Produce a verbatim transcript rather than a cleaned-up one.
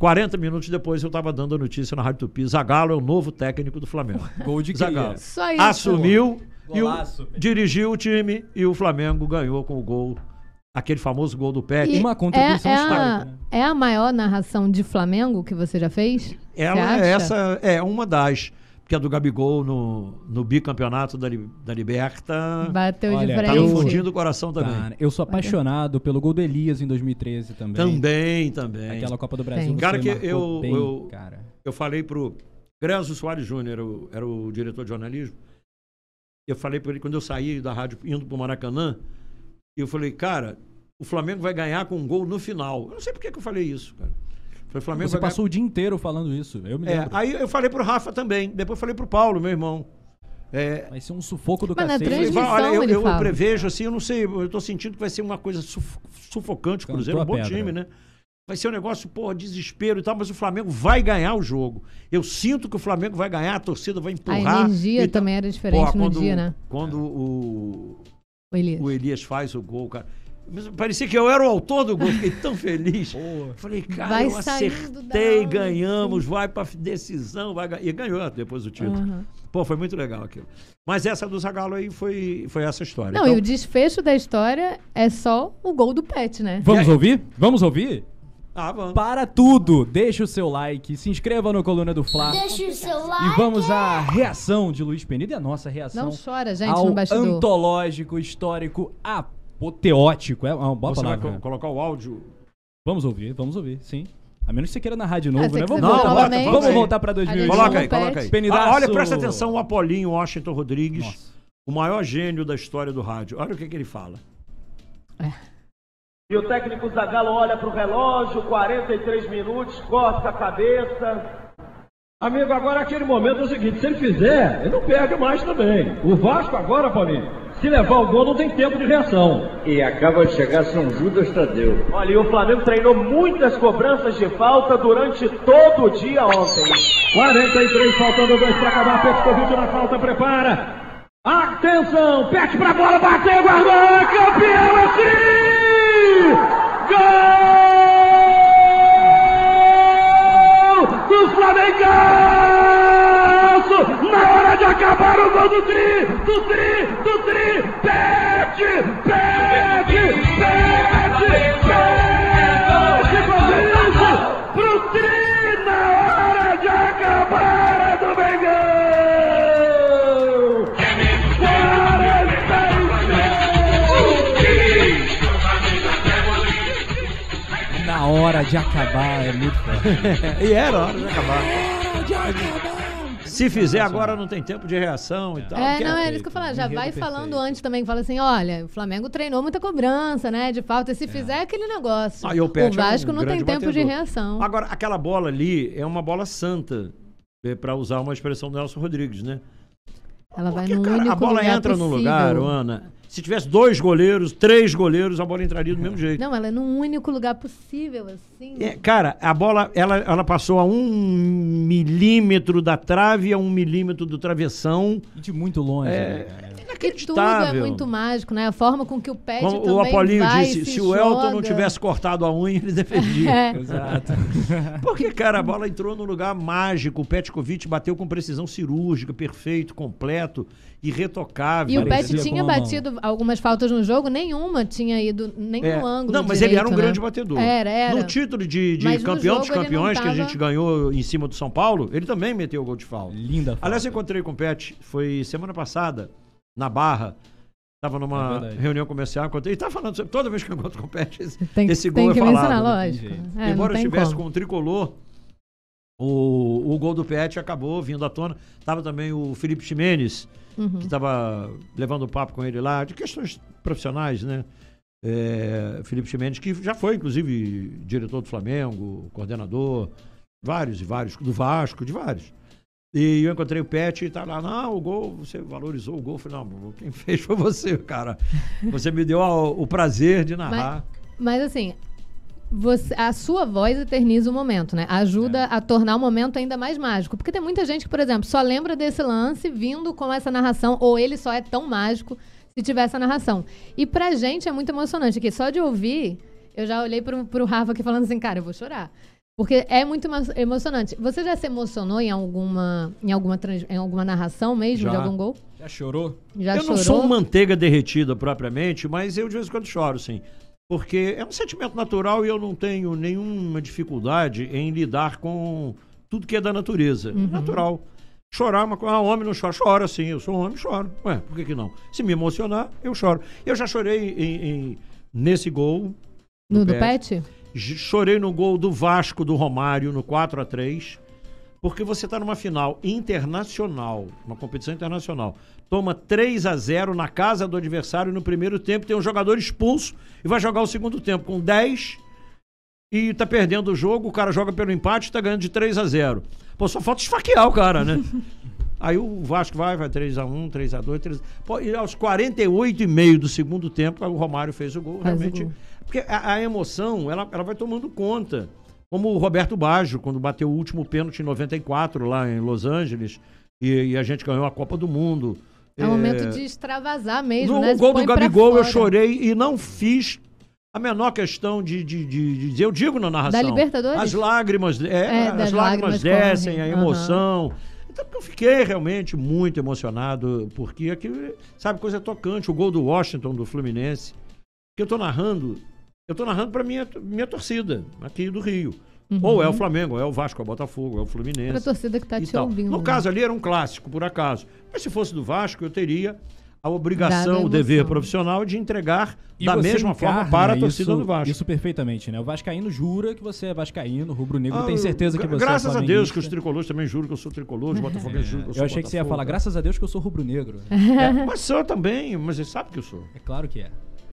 quarenta minutos depois eu estava dando a notícia na Rádio Tupi. Zagallo é o novo técnico do Flamengo. Gol de Zagallo. Só isso. Assumiu, e o, Golaço. dirigiu o time e o Flamengo ganhou com o gol, aquele famoso gol do Pet. E Uma contribuição é, é histórica, a, né? é a maior narração de Flamengo que você já fez? Ela Você é acha? essa, é uma das, porque a do Gabigol no, no bicampeonato da, Li- da Liberta Bateu Olha, de tá tá frente. no fundinho do coração também. Cara, eu sou apaixonado pelo gol do Elias em dois mil e treze também. Também, também. Aquela Copa do Brasil. Tem. você Cara, que marcou eu- bem, eu- cara. Eu falei pro Grezo Soares Júnior, era o, era o diretor de jornalismo. Eu falei para ele quando eu saí da rádio indo pro Maracanã, eu falei, cara, o Flamengo vai ganhar com um gol no final. Eu não sei por que que eu falei isso, cara. Eu falei, o Flamengo Você vai passou o dia inteiro falando isso, eu me ganhar... lembro. É, aí eu falei pro Rafa também, depois eu falei pro Paulo, meu irmão. É, Vai ser um sufoco do Mas na cacete. transmissão- Olha, eu, ele eu fala. prevejo assim, eu não sei, eu tô sentindo que vai ser uma coisa suf- sufocante. O Cantou Cruzeiro é um a bom pedra. time, né? Vai ser um negócio, porra, desespero e tal, mas o Flamengo vai ganhar o jogo. Eu sinto que o Flamengo vai ganhar, a torcida vai A empurrar. energia e tal. também era diferente Porra, no quando, dia, né? Quando o, O Elias. o Elias faz o gol, cara. Mas parecia que eu era o autor do gol, fiquei tão feliz. Falei, cara, Vai eu saindo da acertei, onde, ganhamos, vai pra decisão, vai ganhar. E ganhou depois o título. Uhum. Pô, foi muito legal aquilo. Mas essa do Zagallo aí foi, foi essa história. Não, Então, e o desfecho da história é só o gol do Pet, né? Vamos E aí? ouvir? Vamos ouvir? Ah, vamos. Para tudo, deixa o seu like, se inscreva no Coluna do Fla. Deixa o seu E like. vamos à reação de Luiz Penido e a nossa reação Não chora, gente, ao no bastidor. antológico, histórico, apoteótico. É uma boa Você vai palavra. co- colocar o áudio. Vamos ouvir, vamos ouvir, sim. A menos que você queira narrar de novo, Ah, se né? você Vamos quiser voltar, novamente, vamos aí. voltar pra dois mil e vinte. A gente Coloca aí, repete. coloca aí. Penidaço. Ah, olha, presta atenção, o Apolinho Washington Rodrigues, Nossa. o maior gênio da história do rádio. Olha o que, que ele fala. E o técnico Zagallo olha pro relógio, quarenta e três minutos, corta a cabeça. Amigo, agora aquele momento é o seguinte, se ele fizer, ele não perde mais também. O Vasco agora, Paulinho, se levar o gol não tem tempo de reação. E acaba de chegar São Judas Tadeu. Olha, e o Flamengo treinou muitas cobranças de falta durante todo o dia ontem. quarenta e três, faltando dois para acabar, Petkovic na falta, prepara. Atenção, Pet pra bola, bateu, guardou, é campeão, é sim! Gol do Flamengo! Na hora de acabar o gol do Tri, do Tri, do Tri, Pet, Pet, Pet, Pet, fazer isso pro Tri na hora de acabar a do Mengão! Na hora de acabar, é muito forte. E era hora de acabar. Se fizer agora não tem tempo de reação e tal. É, que não, é isso que eu falo. Já Enredo vai perfeito. falando antes também, que fala assim, olha, o Flamengo treinou muita cobrança, né, de falta. E se fizer é aquele negócio. Ah, e o o Pet é um Vasco não tem grande tempo de batedor. reação. Agora, aquela bola ali é uma bola santa, é, para usar uma expressão do Nelson Rodrigues, né? Ela vai Porque, no cara, único a bola lugar entra no possível. lugar, Ana. Se tivesse dois goleiros, três goleiros, a bola entraria do mesmo jeito. Não, ela é no único lugar possível, assim. É, cara, a bola, ela, ela passou a um milímetro da trave, a um milímetro do travessão. E de muito longe. É, né, cara? E tudo é inacreditável. muito mágico, né? A forma com que o Pet Como também o Apolinho vai, disse, se, se o Elton não joga. tivesse cortado a unha, ele defendia. É. Exato. Porque, cara, a bola entrou num lugar mágico. O Petkovic bateu com precisão cirúrgica, perfeito, completo, irretocável. E o Pet Parecia com tinha a mão. batido algumas faltas no jogo, nenhuma tinha ido nem É. no ângulo. Não, mas ele era um direito, né? grande batedor. Era, era. No título de, de Mas no campeão dos jogo ele não campeões que a tava- gente ganhou em cima do São Paulo, ele também meteu o gol de falta. Linda falta. Aliás, eu encontrei com o Pet, foi semana passada, na Barra. Tava É numa verdade. reunião comercial, encontrei, e tava falando, sobre- toda vez que eu encontro com o Pet, esse, Tem, esse tem gol que é mencionar, falado. lógico. jeito. É, não Embora eu tem estivesse como. com o tricolor, o, o gol do Pet acabou vindo à tona. Tava também o Felipe Ximenes, Uhum. que estava levando papo com ele lá, de questões profissionais, né? É, Felipe Ximenes, que já foi, inclusive, diretor do Flamengo, coordenador, vários e vários, do Vasco, de vários. E eu encontrei o Pet e tá lá, não, o gol, você valorizou o gol. Eu falei, não, quem fez foi você, cara. Você me deu a- o prazer de narrar. Mas assim, você- a sua voz eterniza o momento, né? Ajuda a tornar o momento ainda mais mágico. Porque tem muita gente que, por exemplo, só lembra desse lance vindo com essa narração, ou ele só é tão mágico se tiver essa narração. E pra gente é muito emocionante aqui. Só de ouvir, eu já olhei pro, pro Rafa aqui falando assim, cara, eu vou chorar. Porque é muito emo- emocionante. Você já se emocionou em alguma, em alguma, trans- em alguma narração mesmo Já. de algum gol? Já chorou? Já eu chorou? não sou manteiga derretida propriamente, mas eu de vez em quando choro, sim. Porque é um sentimento natural e eu não tenho nenhuma dificuldade em lidar com tudo que é da natureza. Uhum. Natural. Chorar é uma coisa. Ah, homem não chora. Chora, sim. Eu sou um homem, choro. Ué, por que que não? Se me emocionar, eu choro. Eu já chorei em, em- nesse gol. No do Pet. Pet? J- Chorei no gol do Vasco, do Romário, no quatro a três. Porque você está numa final internacional, uma competição internacional. Toma três a zero na casa do adversário no primeiro tempo, tem um jogador expulso e vai jogar o segundo tempo com dez e tá perdendo o jogo, o cara joga pelo empate e tá ganhando de três a zero. Pô, só falta esfaquear o cara, né? Aí o Vasco vai, vai três a um, três a dois, três... Pô, e aos quarenta e oito e meio do segundo tempo, o Romário fez o gol, Faz o realmente. gol. Porque a, a emoção, ela, ela vai tomando conta. Como o Roberto Baggio, quando bateu o último pênalti em noventa e quatro, lá em Los Angeles, e, e a gente ganhou a Copa do Mundo. É um momento de extravasar mesmo, No né? Se gol põe do pra Gabigol eu fora. chorei e não fiz a menor questão de, de, de, de dizer, eu digo na narração. Da Libertadores? As lágrimas, é, É, as das lágrimas lágrimas descem, correm. a emoção. Então eu fiquei realmente muito emocionado, porque aquilo, sabe, coisa tocante, o gol do Washington, do Fluminense, que eu tô narrando, eu tô narrando pra minha, minha torcida, aqui do Rio. Uhum. Ou é o Flamengo, ou é o Vasco, é o Botafogo, é o Fluminense. Pra torcida que tá e te tal. ouvindo. No né? caso ali era um clássico, por acaso. Mas se fosse do Vasco, eu teria a Dada obrigação, a o dever emoção. profissional de entregar E da você mesma forma encarna para a torcida isso, do Vasco. Isso perfeitamente, né? O vascaíno jura que você é vascaíno, o rubro-negro Ah, tem certeza que gra- você Graças é a Deus que os flamenguista. tricolores também juram que eu sou tricolor, os botafoguenses juram que eu sou Eu achei que você ia Botafogo. falar, graças a Deus que eu sou rubro-negro. É, mas sou também, mas você sabe que eu sou. É claro que é.